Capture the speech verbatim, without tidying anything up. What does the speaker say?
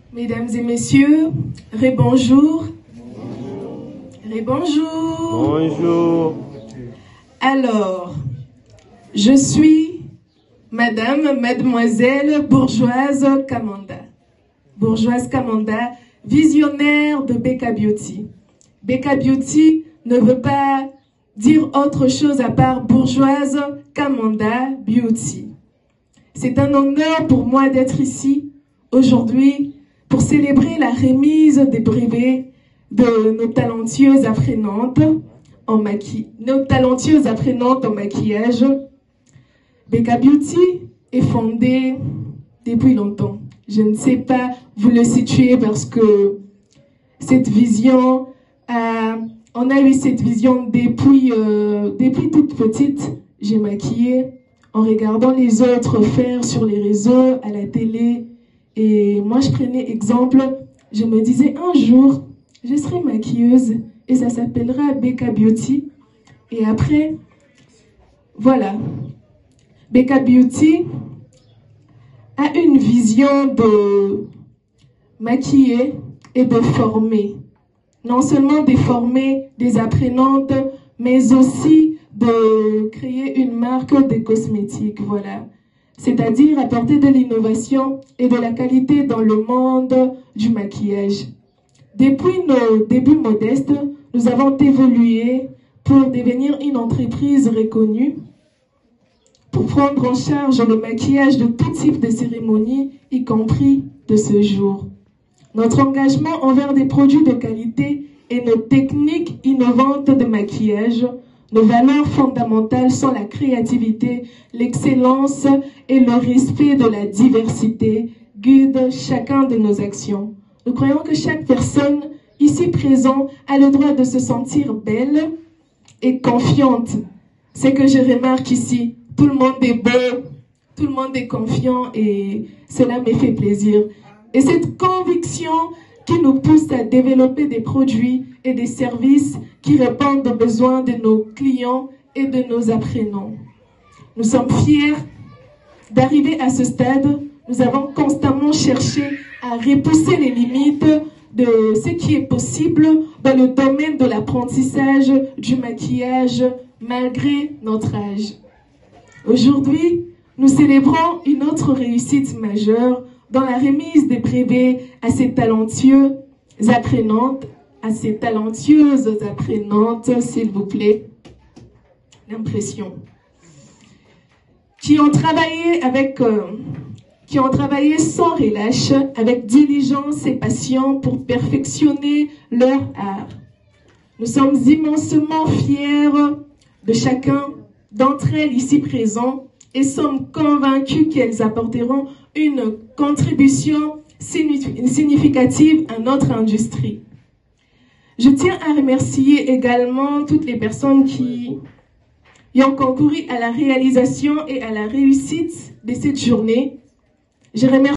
Mesdames et messieurs, ré-bonjour. Ré-bonjour. Bonjour. Alors, je suis Madame, Mademoiselle Bourgeoise Kamanda. Bourgeoise Kamanda, visionnaire de Beka Beauty. Beka Beauty ne veut pas dire autre chose à part Bourgeoise Kamanda Beauty. C'est un honneur pour moi d'être ici aujourd'hui pour célébrer la remise des brevets de nos talentueuses apprenantes en maquillage. Nos talentueuses apprenantes en maquillage. Beka Beauty est fondée depuis longtemps. Je ne sais pas vous le situer parce que cette vision, euh, on a eu cette vision depuis, euh, depuis toute petite. J'ai maquillé en regardant les autres faire sur les réseaux, à la télé. Et moi, je prenais exemple, je me disais un jour, je serai maquilleuse et ça s'appellera Beka Beauty. Et après, voilà. Beka Beauty a une vision de maquiller et de former. Non seulement de former des apprenantes, mais aussi de créer une marque de cosmétiques. Voilà. C'est-à-dire apporter de l'innovation et de la qualité dans le monde du maquillage. Depuis nos débuts modestes, nous avons évolué pour devenir une entreprise reconnue, pour prendre en charge le maquillage de tout type de cérémonies, y compris de ce jour. Notre engagement envers des produits de qualité et nos techniques innovantes de maquillage, nos valeurs fondamentales sont la créativité, l'excellence et le respect de la diversité guident chacun de nos actions. Nous croyons que chaque personne ici présente a le droit de se sentir belle et confiante. C'est que je remarque ici, tout le monde est beau, tout le monde est confiant et cela me fait plaisir. Et cette conviction qui nous pousse à développer des produits et des services qui répondent aux besoins de nos clients et de nos apprenants. Nous sommes fiers d'arriver à ce stade. Nous avons constamment cherché à repousser les limites de ce qui est possible dans le domaine de l'apprentissage du maquillage malgré notre âge. Aujourd'hui, nous célébrons une autre réussite majeure dans la remise des brevets à ces talentueux apprenantes, à ces talentueuses apprenantes, s'il vous plaît, l'impression, qui ont travaillé avec, euh, qui ont travaillé sans relâche, avec diligence et passion pour perfectionner leur art. Nous sommes immensement fiers de chacun d'entre elles ici présents et sommes convaincus qu'elles apporteront une contribution significative à notre industrie. Je tiens à remercier également toutes les personnes qui, qui ont concouru à la réalisation et à la réussite de cette journée. Je remercie